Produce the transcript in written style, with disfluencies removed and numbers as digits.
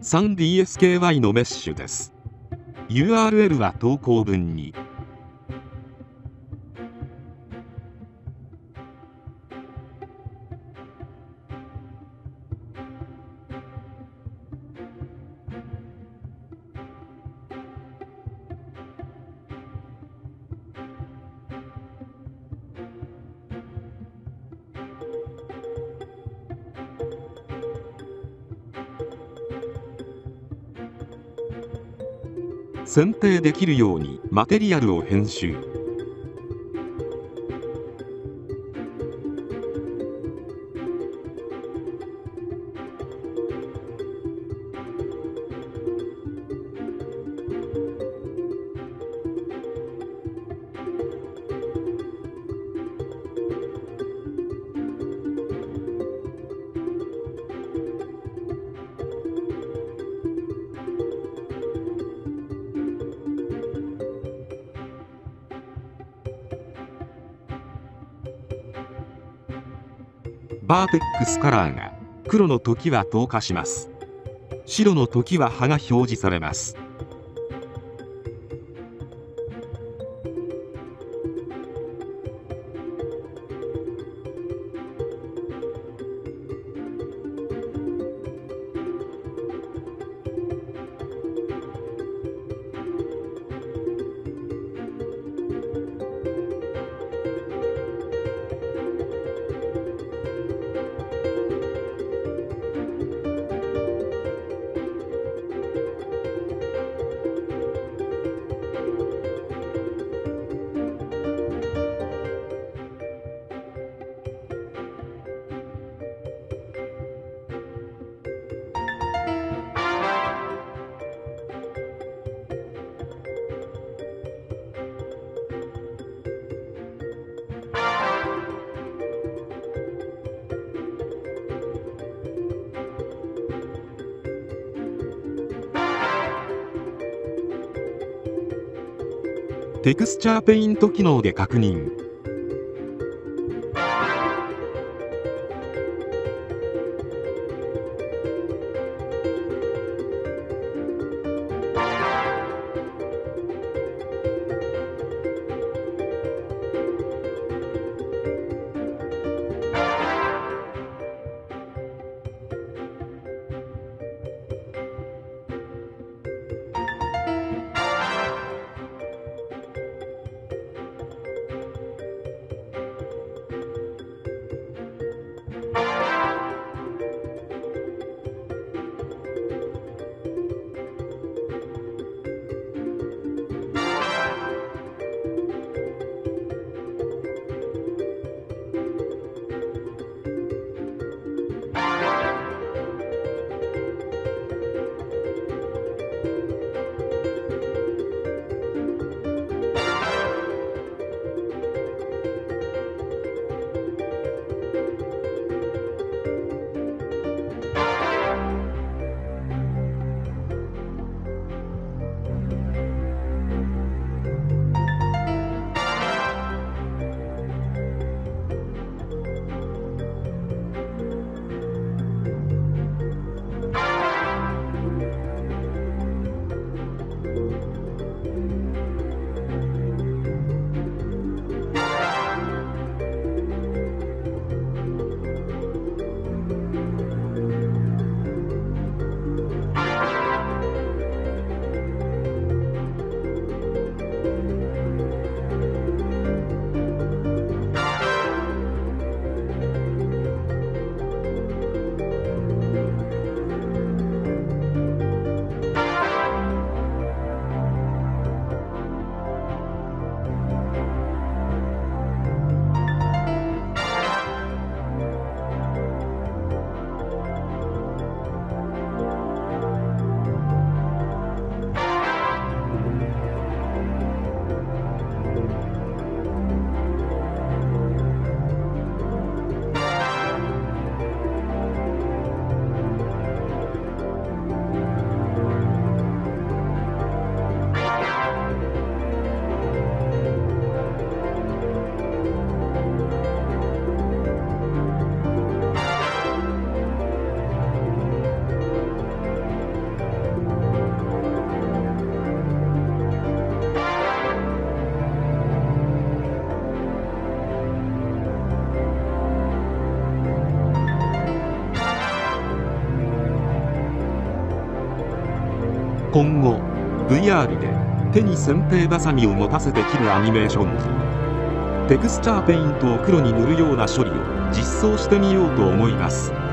3DSKY のメッシュです。 URL は投稿文に。選定できるようにマテリアルを編集。バーテックスカラーが黒の時は透過します。白の時は葉が表示されます。テクスチャーペイント機能で確認。 今後 VR で手に剪定バサミを持たせて切るアニメーションテクスチャーペイントを黒に塗るような処理を実装してみようと思います。